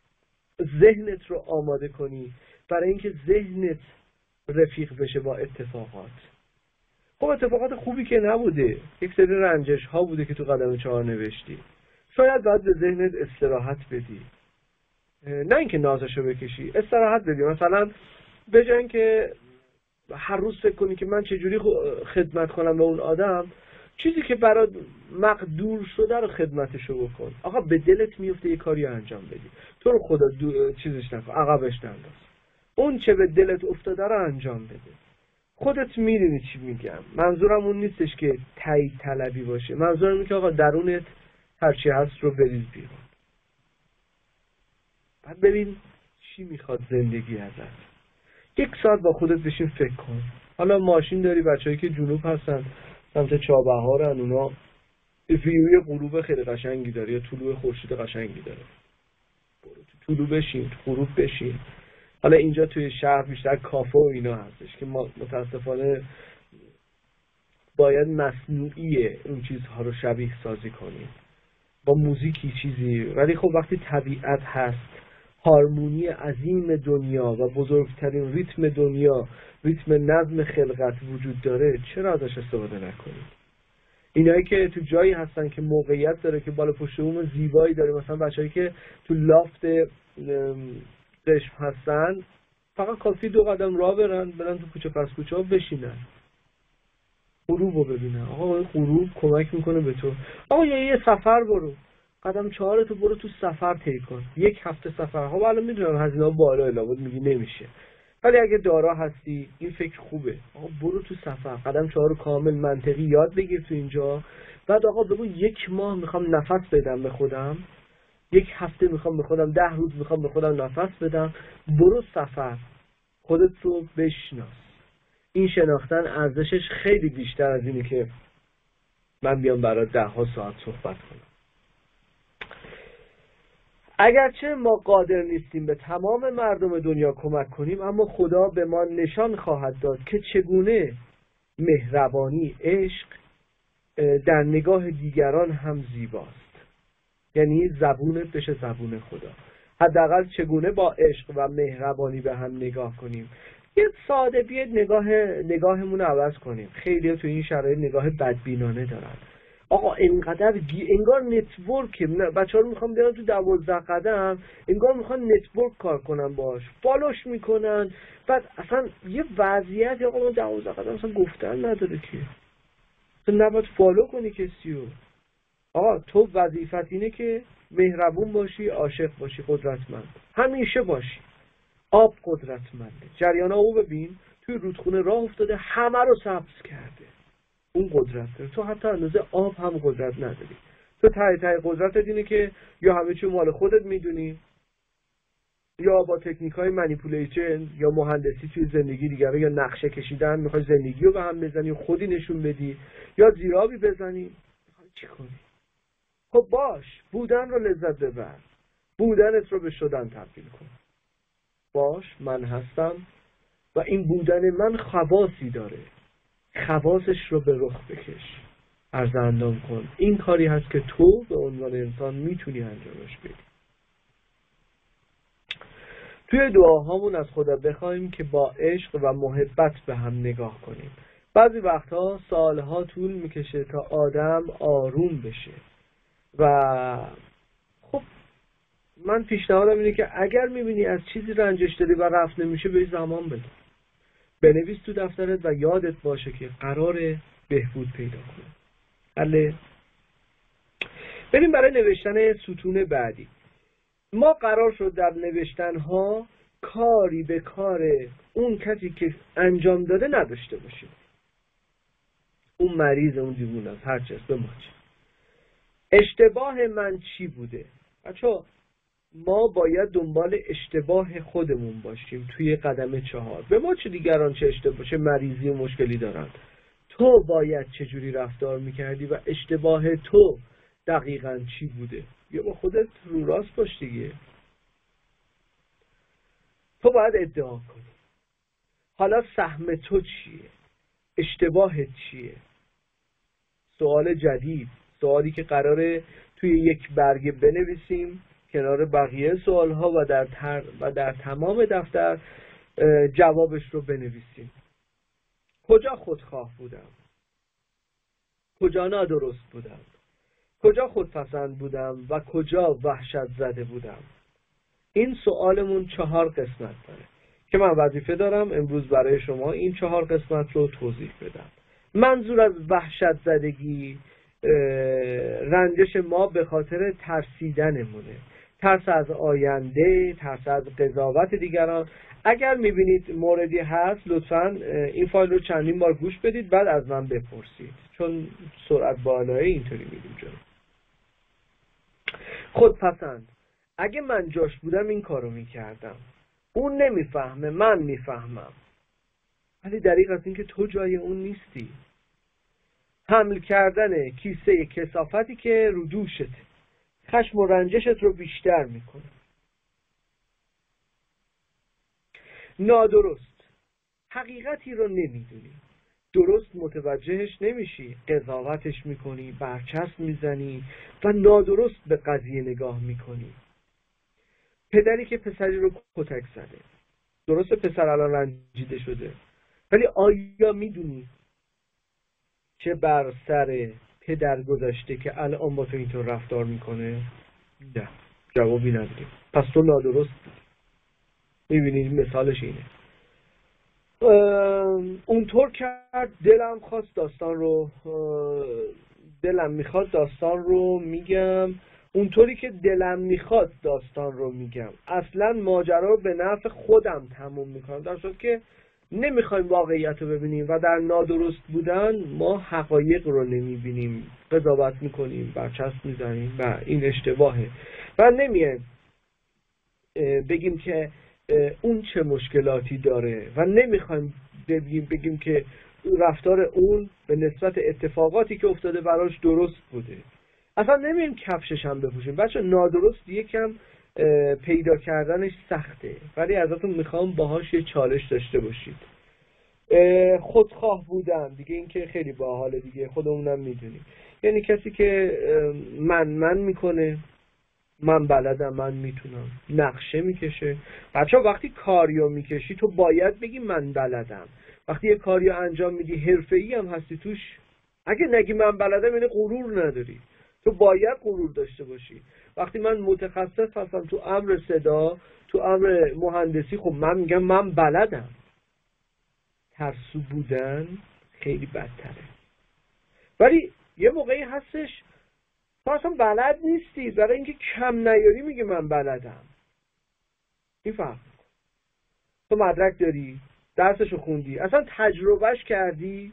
ذهنت رو آماده کنی برای اینکه ذهنت رفیق بشه با اتفاقات. خب اتفاقات خوبی که نبوده، یک سری رنجش ها بوده که تو قدم چهار نوشتی. شاید باید به ذهنت استراحت بدی، نه اینکه نازشو بکشی، استراحت بدی. مثلا به جای اینکه هر روز فکر کنی که من چجوری خدمت کنم به اون آدم، چیزی که برات مقدور شده رو خدمتشو بکن. آقا به دلت میفته یه کاری انجام بدی، تو رو خدا دو... چیزش نکن، عقبش ننداز. اون چه به دلت افتاده رو انجام بده. خودت میدونی چی میگم. منظورم اون نیستش که تایید طلبی باشه، منظورم اینه که آقا درونت هرچی هست رو بریز بیرون. بعد ببین چی میخواد زندگی ازت. یک ساعت با خودت بشین فکر کن. حالا ماشین داری، بچه‌ای که جنوب هستن سمت چابهارن، اونا ویوی غروب خیلی قشنگی داره یا طلوع خورشید قشنگی داره. برو تو طلوع بشین، تو غروب بشین. حالا اینجا توی شهر بیشتر کافه و اینا هستش که ما متاسفانه باید مصنوعی اون چیزها رو شبیه سازی کنیم با موزیکی چیزی. ولی خب وقتی طبیعت هست، هارمونی عظیم دنیا و بزرگترین ریتم دنیا، ریتم نظم خلقت وجود داره، چرا ازش استفاده نکنیم؟ اینایی که تو جایی هستن که موقعیت داره که بالا پشت بوم زیبایی داره، مثلا بچه‌ای که تو لافت قشم هستن، فقط کافی دو قدم راه برن، برن تو کوچه پس کوچه ها بشینن، غروب رو ببینن. آقا غروب کمک میکنه به تو. آقا یا یه سفر برو، قدم چهار تو برو تو سفر طی کن، یک هفته سفر. ها الان میدونم هزینه ها بالا الهود میگی نمیشه، ولی اگه دارا هستی این فکر خوبه. آقا برو تو سفر، قدم چهار رو کامل منطقی یاد بگیر تو اینجا. بعد آقا بگو یک ماه میخوام نفس بدم به خودم، یک هفته میخوام به خودم، ده روز میخوام به خودم نفس بدم. برو سفر، خودت رو بشناس. این شناختن ارزشش خیلی بیشتر از اینه که من بیام برای ده ها ساعت صحبت کنم. اگرچه ما قادر نیستیم به تمام مردم دنیا کمک کنیم، اما خدا به ما نشان خواهد داد که چگونه مهربانی، عشق در نگاه دیگران هم زیباست. یعنی زبونت بشه زبون خدا. حداقل چگونه با عشق و مهربانی به هم نگاه کنیم. یه ساده بیاد نگاه نگاهمون رو عوض کنیم. خیلی تو این شرایط نگاه بدبینانه دارن. آقا اینقدر گی... انگار نتورک، بچه‌ها رو میخوام بیارن تو دوازده قدم، انگار میخوان نتورک کار کنن باش، فالوش میکنن. بعد اصلا یه وضعیت آقا ما دوازده قدم اصلا گفتن نداره که تو نباید فالو کنی کسی رو. آقا تو وظیفت اینه که مهربون باشی، عاشق باشی، قدرتمند همیشه باشی. آب قدرتمنده، جریان آب ببین توی رودخونه راه افتاده همه رو سبز کرده، اون قدرت داره. تو حتی اندازه آب هم قدرت نداری. تو ته ته قدرتت اینه که یا همه چی مال خودت میدونی، یا با تکنیک های منیپولیشن یا مهندسی توی زندگی دیگره یا نقشه کشیدن میخوای زندگی رو به هم بزنی و خودی نشون بدی، یا زیرابی بزنی، میخوای چی کنی؟ خب باش، بودن رو لذت ببر، بودنت رو به شدن تبدیل کن. باش، من هستم و این بودن من خواصی داره، خواصش رو به رخ بکش، عرض اندام کن. این کاری هست که تو به عنوان انسان میتونی انجامش بدی. توی دعاهامون از خدا بخوایم که با عشق و محبت به هم نگاه کنیم. بعضی وقتها سالها طول میکشه تا آدم آروم بشه و خب من پیشنهادم اینه که اگر میبینی از چیزی رنجش داری و رفت نمیشه، به زمان بده، بنویس تو دفترت و یادت باشه که قراره بهبود پیدا کنه. بله، بریم برای نوشتن ستون بعدی. ما قرار شد در نوشتن ها کاری به کار اون کسی که انجام داده نداشته باشیم. اون مریض، اون دیوونه است، هر چیز به ما چی. اشتباه من چی بوده؟ بچه‌ها ما باید دنبال اشتباه خودمون باشیم. توی قدم چهار به ما چه دیگران چه اشتباه چه مریضی و مشکلی دارن، تو باید چجوری رفتار میکردی و اشتباه تو دقیقاً چی بوده؟ یا با خودت رو راست باش دیگه. تو باید ادعا کنی. حالا سهم تو چیه؟ اشتباهت چیه؟ سوال جدید، سوالی که قراره توی یک برگه بنویسیم کنار بقیه سوالها و در تر و در تمام دفتر جوابش رو بنویسیم. کجا خودخواه بودم؟ کجا نادرست بودم؟ کجا خودپسند بودم و کجا وحشت زده بودم؟ این سوالمون چهار قسمت داره که من وظیفه دارم امروز برای شما این چهار قسمت رو توضیح بدم. منظور از وحشت زدگی رنجش ما به خاطر ترسیدنمونه، ترس از آینده، ترس از قضاوت دیگران. اگر میبینید موردی هست لطفاً این فایل رو چندین بار گوش بدید، بعد از من بپرسید، چون سرعت بالایی اینطوری میدیم جلو. خودپسند، اگه من جاش بودم این کارو میکردم. اون نمیفهمه، من میفهمم، ولی دریغ از این که تو جای اون نیستی. حمل کردن کیسه کثافتی که رو دوشت خشم و رنجشت رو بیشتر میکنه. نادرست، حقیقتی رو نمیدونی، درست متوجهش نمیشی، قضاوتش میکنی، برچسب میزنی و نادرست به قضیه نگاه میکنی. پدری که پسری رو کتک زده، درسته پسر الان رنجیده شده، ولی آیا میدونی چه بر سر پدر گذاشته که الان با تو اینطور رفتار میکنه؟ نه، جوابی نداری. پس تو نادرست بود. میبینید مثالش اینه. اونطور کرد دلم خواست داستان رو دلم میخواد داستان رو میگم اونطوری که دلم میخواد داستان رو میگم. اصلا ماجرا رو به نفع خودم تموم میکنم، در صورتی که نمیخوایم واقعیت رو ببینیم و در نادرست بودن ما حقایق رو نمیبینیم، قضاوت میکنیم، برچسب میزنیم و این اشتباهه و نمیایم بگیم که اون چه مشکلاتی داره و نمیخوایم بگیم بگیم که رفتار اون به نسبت اتفاقاتی که افتاده براش درست بوده. اصلا نمیایم کفشش هم بپوشیم. بچه نادرست یکم پیدا کردنش سخته، ولی ازتون میخوام باهاش یه چالش داشته باشید. خودخواه بودن دیگه، این که خیلی باحاله دیگه، خودمونم میدونیم. یعنی کسی که من من میکنه، من بلدم، من میتونم، نقشه میکشه. بچه ها وقتی کاریو میکشی تو باید بگی من بلدم. وقتی یه کاریو انجام میدی حرفه‌ای هم هستی توش، اگه نگی من بلدم یعنی غرور نداری. تو باید غرور داشته باشی. وقتی من متخصص هستم تو امر صدا، تو امر مهندسی، خب من میگم من بلدم. ترسو بودن خیلی بدتره. ولی یه موقعی هستش تو اصلا بلد نیستی، برای اینکه کم نیاری میگه من بلدم. این فرق. تو مدرک داری، درسشو خوندی، اصلا تجربهش کردی،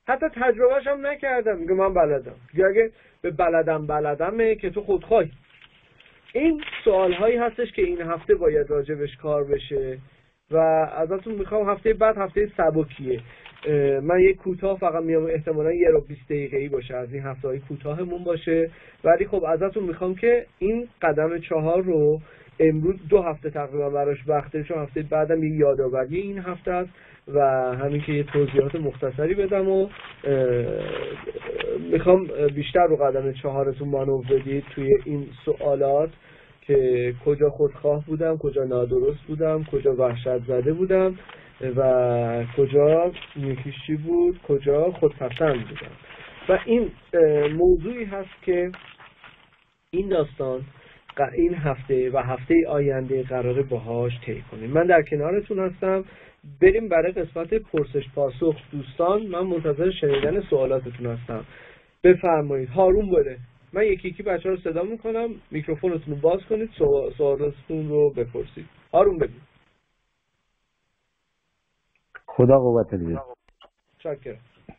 حتی تجربهش هم نکردم، میگه من بلدم. دیگه اگه به بلدم بلدمه که تو خودخواهی. این سوال هایی هستش که این هفته باید راجبش کار بشه و ازتون میخوام هفته بعد هفته سبکیه. من یک کوتاه فقط میام، احتمالا یه رو بیست دقیقه‌ای باشه، از این هفته های کوتاهمون باشه. ولی خب ازتون میخوام که این قدم چهار رو امروز دو هفته تقریبا براش وقته، چون هفته بعدم یه یادآوری این هفته است و همین که یه توضیحات مختصری بدم و میخوام بیشتر رو قدم چهارتون مانور بدید توی این سوالات که کجا خودخواه بودم، کجا نادرست بودم، کجا وحشت زده بودم و کجا یکیش چی بود، کجا خودپسند بودم. و این موضوعی هست که این داستان این هفته و هفته آینده قراره باهاش طی کنیم. من در کنارتون هستم. بریم برای قسمت پرسش پاسخ. دوستان من منتظر شنیدن سوالاتتون هستم. بفرمایید. هارون بره. من یکی یکی بچه ها رو صدا میکنم، میکروفونتون رو باز کنید، سوالاتتون رو بپرسید. هارون بگید. خدا قوت بده. شکر.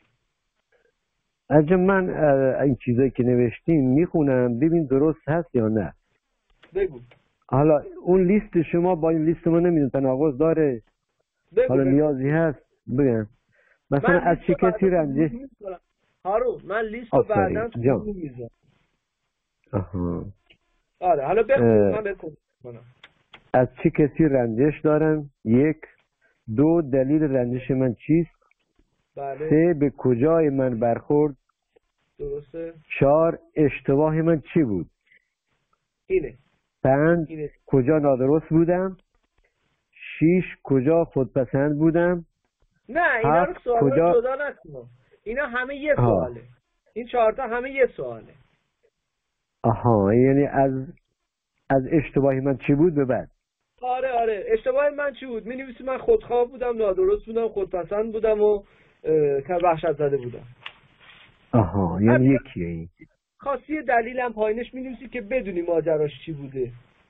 اگه من این چیزایی که نوشتیم میخونم ببین درست هست یا نه. بگو. حالا اون لیست شما با این لیست ما نمیدون تناقض داره؟ بگو حالا بگو. نیازی هست بگم مثلا از چه کسی رنجش؟ هارون من لیست رو بعداً تو گروه میذارم. آها. آره حالا بخون. من بخونم. از چه کسی رنجش دارم؟ یک. دو دلیل رنجش من چیست؟ بله. سه به کجای من برخورد؟ درسته. چهار اشتباه من چی بود؟ اینه. پنج اینه. کجا نادرست بودم؟ شیش کجا خودپسند بودم؟ نه اینا رو سوال کجا... جدا نکن. اینا همه یه سواله. این چهار تا همه یه سواله. آها یعنی از از اشتباهی من چی بود به بعد؟ آره آره اشتباه من چی بود؟ می نویسی من خودخواه بودم، نادرست بودم، خودپسند بودم و که وحشت زده بودم. آها یعنی یکیه این. خاصی دلیلم پایینش می نویسی که بدونی ماجراش چی بوده.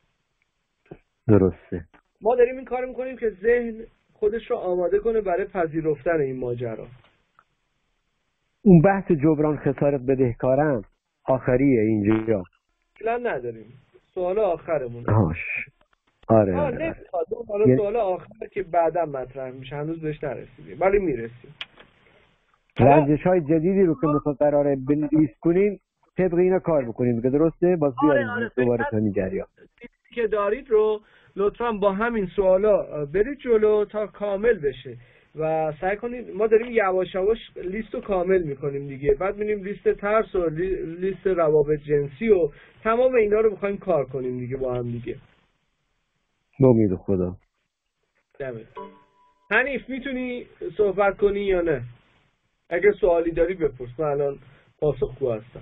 درسته. ما داریم این کار میکنیم که ذهن خودش رو آماده کنه برای پذیرفتن این ماجرا. اون بحث جبران خسارت بدهکارم آخریه اینجا. اصلا نداریم. سوال آخرمونه. هاش. آره. آه نه حالا ی... سوال آخر که بعدا مطرح میشه، هنوز بهش نرسیدیم ولی میرسیم. رنجش های جدیدی رو که مثلا قراره بنویس کنیم طبق اینا کار بکنیم که درسته؟ باز بیاریم آره آره دوباره تا جریان که دارید رو لطفا با همین سوالا برید جلو تا کامل بشه و سعی کنید. ما داریم یواش یواش لیست رو کامل میکنیم دیگه، بعد میریم لیست ترس و لیست روابط جنسی و تمام اینا رو میخوایم کار کنیم دیگه با هم دیگه. با امید خدا. دمت. حنیف میتونی صحبت کنی یا نه؟ اگه سوالی داری بپرس، من الان پاسخگو هستم.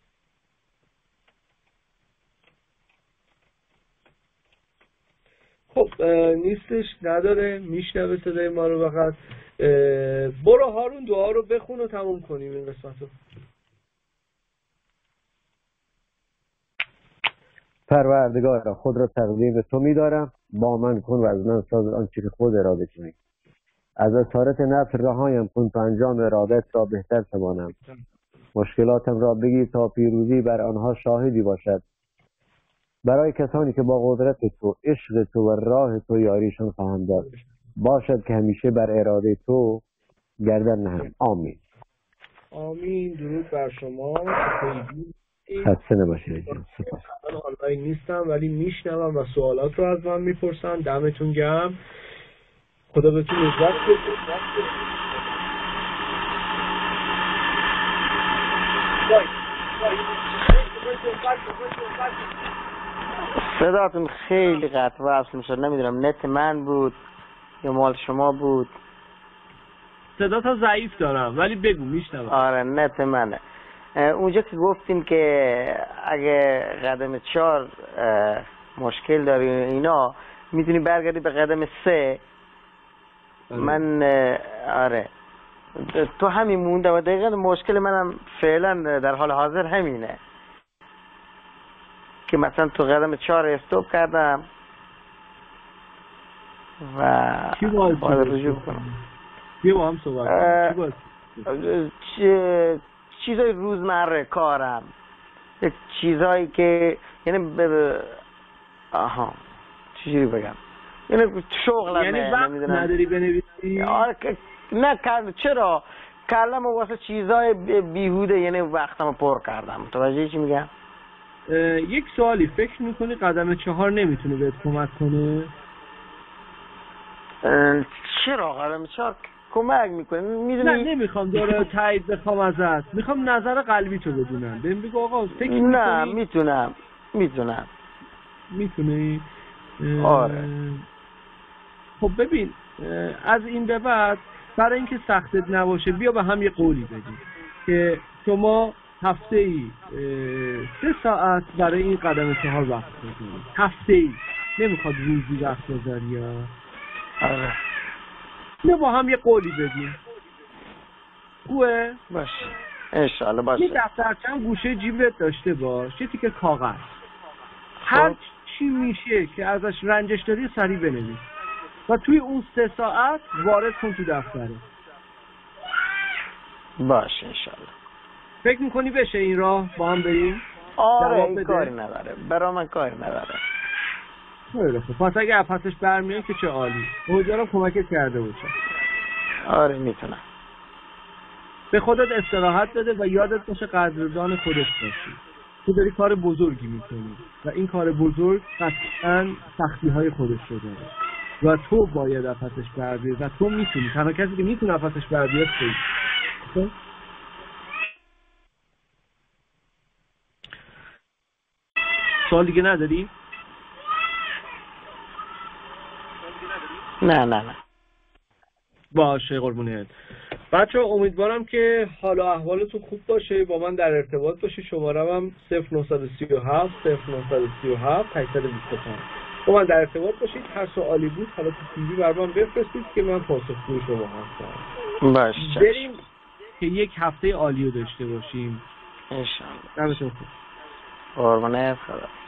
خب نیستش، نداره، میشنوه صدای ما رو فقط. برو هارون دعا رو بخون و تموم کنیم این قسمت رو. پروردگارا خود را تقدیم به تو می‌دارم، با من کن و از من ساز آنچه که خود اراده کنی. از اسارت نفس رهایم کن تا انجام ارادت را بهتر توانم. مشکلاتم را بگیر تا پیروزی بر آنها شاهدی باشد. برای کسانی که با قدرت تو، عشق تو و راه تو یاریشان خواهم داد. باشد که همیشه بر اراده تو گردن نهم. آمین. آمین. درود بر شما. خسته نباشید. سپاس. من آنلاین نیستم ولی میشنوم و سوالات رو از من میپرسن. دمتون گرم. خدا بهتون عزت بده. صداتون خیلی قطع و وصل میشد، نمیدونم نت من بود یا مال شما بود. صدا تا ضعیف دارم ولی بگو میشنوم. آره نت منه. اونجا که گفتین که اگه قدم چهار مشکل داری اینا میتونی برگردی به قدم سه. من آره تو همین مونده و دقیقا مشکل منم فعلا در حال حاضر همینه که مثلا تو قدم چهار استوب کردم و کی باید رجوع کنم. بیا با هم صحبت کنیم. چ- چیزای روزمره کارم، یک چیزایی که یعنی ب... ب- آها چجوری بگم، یعنی شغلمه، یعنی وقت نمیدونم. نداری بنویسی؟ آره که- نه کل... چرا کلم واسه چیزای ب- بیهوده، یعنی وقتمو پر کردم. متوجه چی میگم؟ اه، یک سوالی، فکر میکنی قدم چهار نمیتونه بهت کمک کنه؟ اه، چرا قدم چهار کمک میکنه؟ نه میدونی نمیخوام داره تایید بخوام ازت، میخوام نظر قلبی تو بدونم. بهم بگو آقا فکر نه میکنی میتونم میتونم میتونی؟ آره. خب ببین، اه، از این به بعد برای اینکه سختت نباشه بیا به هم یه قولی بدیم که شما هفته ای سه ساعت برای این قدم چهار وقت بذاری. هفته ای، نمیخواد روزی وقت بذاری یا آره بیا با هم یه قولی بدیم. خوبه؟ باشه انشالله باشه. یه دفترچه هم گوشه جیبت داشته باش، یه تیکه کاغذ، هر چی میشه که ازش رنجش داری سریع بنویس و توی اون سه ساعت وارد کن تو دفتره. باشه انشالله. فکر میکنی بشه این راه با هم بریم؟ آره جواب این بده. کاری نداره، برا من کاری نداره. خیلی خوب، پس اگه پسش برمیاد که چه عالی. امیدوارم کمکت کرده باشه. آره میتونم. به خودت استراحت بده و یادت باشه قدردان خودت باشی. تو داری کار بزرگی میکنی و این کار بزرگ قطعاً سختی های خودش رو داره و تو باید نفسش بر بیاد و تو میتونی. تنها کسی که میتونه نفسش بر بیاد تویی. سوال دیگه نداری؟ نه نه نه باشه قربونت. بچه امیدوارم که حال و احوالتون خوب باشه، با من در ارتباط باشی. شمارم هم صفر نه سه هفت صفر نه سه هفت هشت دو پنج. با من در ارتباط باشید. هر سوالی بود حالا تو تیوی بر من بفرستید که من پاسخگوی شما هستم. باشه بریم که یک هفته عالی رو داشته باشیم. انشالله. دمتون خوب. قربونت خدا.